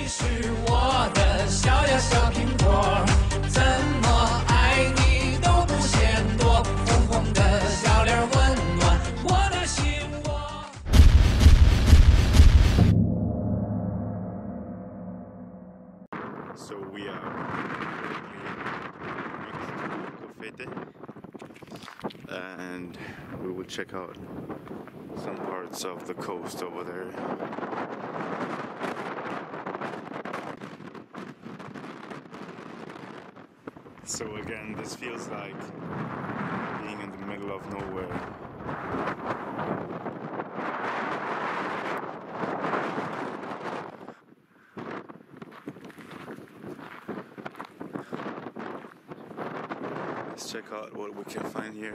你是我的小呀小苹果，怎么爱你都不嫌多，红红的小脸温暖我的心窝。 So we are next to Cofete, and we will check out some parts of the coast over there. So again, this feels like being in the middle of nowhere. Let's check out what we can find here.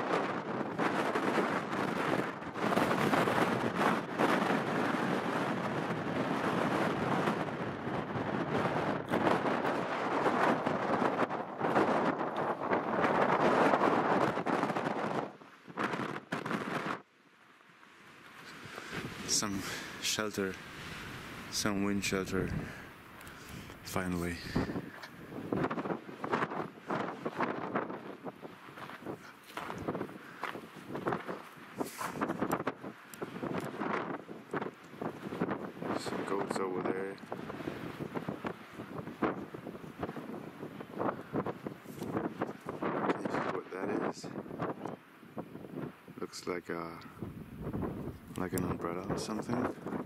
Some shelter, some wind shelter, finally. Some goats over there. Can you see what that is? Looks like an umbrella or something.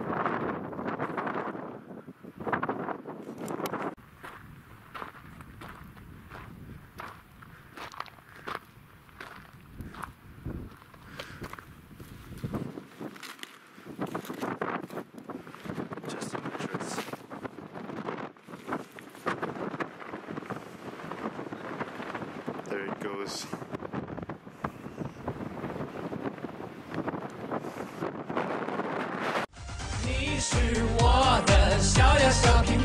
Just an entrance. There it goes. 你是我的小呀小苹